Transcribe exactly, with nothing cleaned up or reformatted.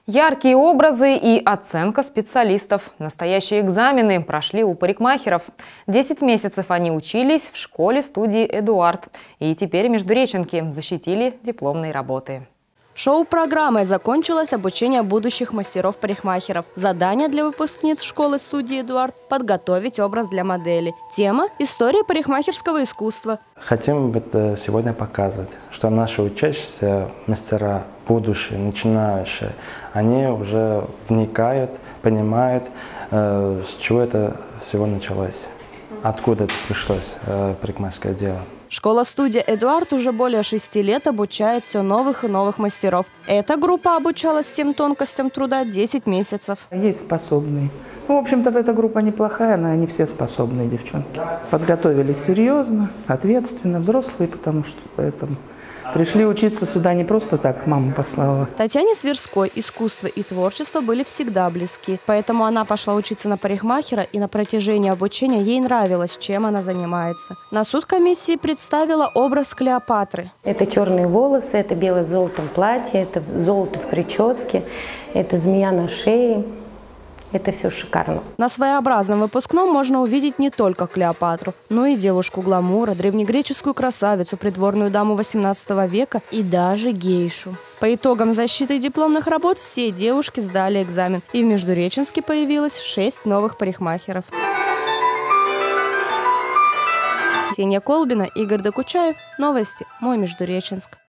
Яркие образы и оценка специалистов. Настоящие экзамены прошли у парикмахеров. Десять месяцев они учились в школе-студии «Эдуард». И теперь междуреченки защитили дипломные работы. Шоу-программой закончилось обучение будущих мастеров-парикмахеров. Задание для выпускниц школы-студии «Эдуард» – подготовить образ для модели. Тема – история парикмахерского искусства. Хотим это сегодня показывать, что наши учащиеся мастера, будущие, начинающие, они уже вникают, понимают, э, с чего это всего началось, откуда это пришлось, э, парикмахерское дело. Школа-студия «Эдуард» уже более шести лет обучает все новых и новых мастеров. Эта группа обучалась всем тонкостям труда десять месяцев. Есть способные. Ну, в общем-то, эта группа неплохая, но они все способные девчонки. Подготовились серьезно, ответственно, взрослые, потому что поэтому пришли учиться сюда не просто так, мама послала. Татьяне Сверской искусство и творчество были всегда близки. Поэтому она пошла учиться на парикмахера, и на протяжении обучения ей нравилось, чем она занимается. На суд комиссии представила образ Клеопатры. Это черные волосы, это белое с золотом платье, это золото в прическе, это змея на шее. Это все шикарно. На своеобразном выпускном можно увидеть не только Клеопатру, но и девушку гламура, древнегреческую красавицу, придворную даму восемнадцатого века и даже гейшу. По итогам защиты дипломных работ все девушки сдали экзамен. И в Междуреченске появилось шесть новых парикмахеров. Ксения Колбина, Игорь Докучаев. Новости. Мой Междуреченск.